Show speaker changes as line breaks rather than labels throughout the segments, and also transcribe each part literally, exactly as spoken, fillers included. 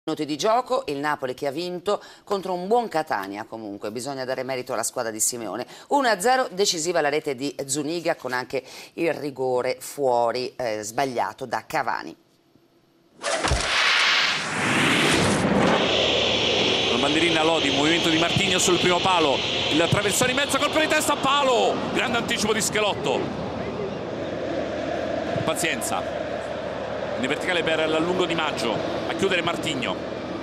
Minuti di gioco, il Napoli che ha vinto contro un buon Catania. Comunque bisogna dare merito alla squadra di Simeone. uno a zero, decisiva la rete di Zuniga con anche il rigore fuori eh, sbagliato da Cavani.
La bandierina Lodi, movimento di Martigno sul primo palo, il traversone in mezzo, colpo di testa, palo, grande anticipo di Schelotto, pazienza, in verticale per l'allungo di Maggio, a chiudere Martigno.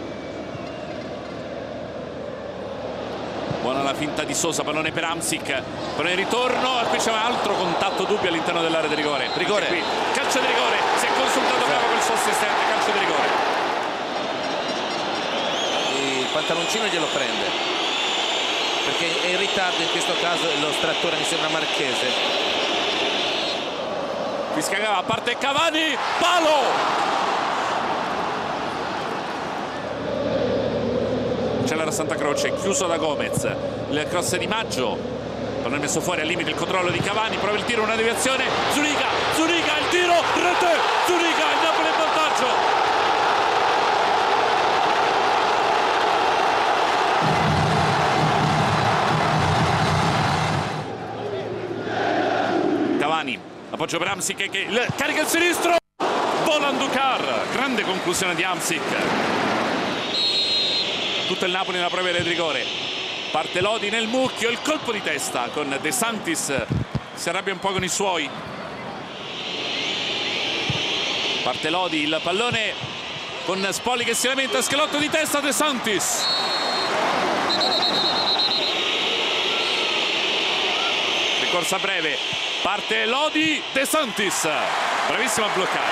Buona la finta di Sosa, pallone per Hamsik, pallone in ritorno, e qui c'è un altro contatto dubbio all'interno dell'area di rigore. Rigore, qui, calcio di rigore, si è consultato bravo col suo assistente, calcio di rigore.
Il pantaloncino glielo prende, perché è in ritardo in questo caso lo strattore, mi sembra Marchese.
Qui scagava, parte Cavani, palo! C'è la Santa Croce, chiuso da Gomez, il cross di Maggio, pallone messo fuori al limite, il controllo di Cavani, prova il tiro, una deviazione, Zuniga, Zuniga, il tiro, rete, Zuniga, il Napoli in vantaggio. Cavani, appoggio per Hamsik che il, carica il sinistro, vola Ndukar, grande conclusione di Hamsik. Tutto il Napoli nella propria area di rigore, parte Lodi nel mucchio, il colpo di testa con De Santis, si arrabbia un po' con i suoi, parte Lodi, il pallone con Spoli che si lamenta, Schelotto di testa, De Santis, ricorsa breve, parte Lodi, De Santis, bravissimo a bloccare,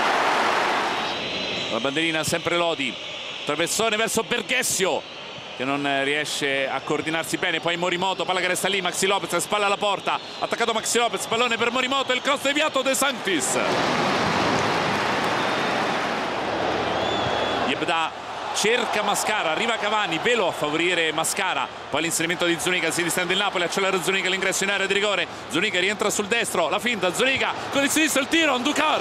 la bandierina sempre Lodi, traversone verso Berghessio che non riesce a coordinarsi bene, poi Morimoto, palla che resta lì, Maxi Lopez, spalla alla porta, attaccato Maxi Lopez, pallone per Morimoto, il cross deviato, De Santis. Yebda cerca Mascara, arriva Cavani, velo a favorire Mascara, poi l'inserimento di Zuniga, si distende il Napoli, accelera Zuniga, l'ingresso in area di rigore, Zuniga rientra sul destro, la finta, Zuniga con il sinistro, il tiro, Ndukar.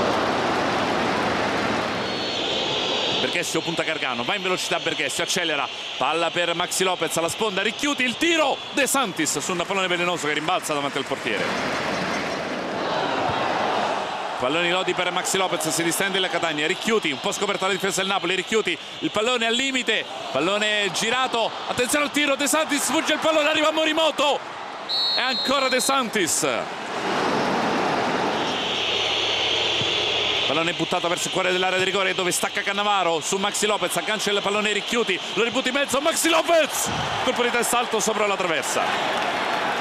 Berghessio punta Gargano, va in velocità Berghessio, accelera, palla per Maxi Lopez alla sponda, Ricchiuti, il tiro, De Santis su un pallone velenoso che rimbalza davanti al portiere. Palloni Lodi per Maxi Lopez, si distende la Catania, Ricchiuti, un po' scoperta la difesa del Napoli, Ricchiuti, il pallone al limite, pallone girato, attenzione al tiro, De Santis, sfugge il pallone, arriva Morimoto, e ancora De Santis. Pallone buttato verso il cuore dell'area di rigore dove stacca Cannavaro su Maxi Lopez, aggancia il pallone Ricchiuti, lo ributta in mezzo, Maxi Lopez, colpo di testa alto sopra la traversa.